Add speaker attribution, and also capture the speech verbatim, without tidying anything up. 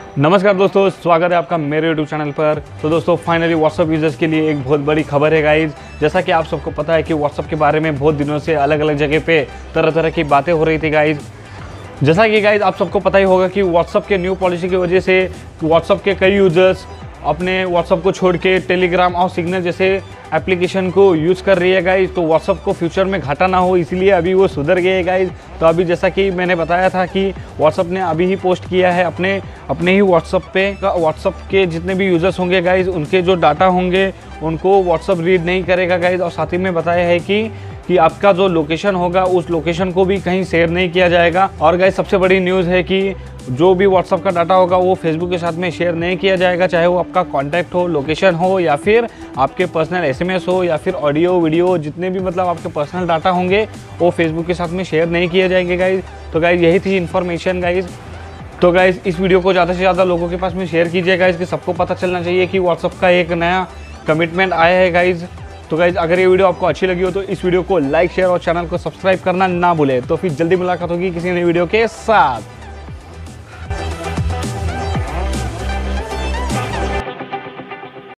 Speaker 1: नमस्कार दोस्तों, स्वागत है आपका मेरे यूट्यूब चैनल पर। तो दोस्तों फाइनली व्हाट्सअप यूजर्स के लिए एक बहुत बड़ी खबर है गाइज। जैसा कि आप सबको पता है कि व्हाट्सअप के बारे में बहुत दिनों से अलग अलग जगह पे तरह तरह की बातें हो रही थी गाइज। जैसा कि गाइज आप सबको पता ही होगा कि व्हाट्सअप के न्यू पॉलिसी की वजह से व्हाट्सअप के कई यूजर्स अपने व्हाट्सअप को छोड़ के टेलीग्राम और सिग्नल जैसे एप्लीकेशन को यूज़ कर रही है गाइज। तो व्हाट्सअप को फ्यूचर में घाटा ना हो इसलिए अभी वो सुधर गए गाइज। तो अभी जैसा कि मैंने बताया था कि व्हाट्सअप ने अभी ही पोस्ट किया है अपने अपने ही व्हाट्सअप पे व्हाट्सअप के जितने भी यूज़र्स होंगे गाइज उनके जो डाटा होंगे उनको व्हाट्सअप रीड नहीं करेगा गाइज। और साथ ही में बताया है कि कि आपका जो लोकेशन होगा उस लोकेशन को भी कहीं शेयर नहीं किया जाएगा। और गाइस सबसे बड़ी न्यूज़ है कि जो भी व्हाट्सअप का डाटा होगा वो फेसबुक के साथ में शेयर नहीं किया जाएगा, चाहे वो आपका कॉन्टैक्ट हो, लोकेशन हो या फिर आपके पर्सनल एसएमएस हो या फिर ऑडियो वीडियो, जितने भी मतलब आपके पर्सनल डाटा होंगे वो फेसबुक के साथ में शेयर नहीं किए जाएंगे गाइज। तो गाइज यही थी इन्फॉर्मेशन गाइज। तो गाइज इस वीडियो को ज़्यादा से ज़्यादा लोगों के पास में शेयर कीजिए गाइज कि सबको पता चलना चाहिए कि व्हाट्सअप का एक नया कमिटमेंट आया है गाइज। तो गाइज अगर ये वीडियो आपको अच्छी लगी हो तो इस वीडियो को लाइक शेयर और चैनल को सब्सक्राइब करना ना भूले। तो फिर जल्दी मुलाकात होगी किसी नई वीडियो के साथ।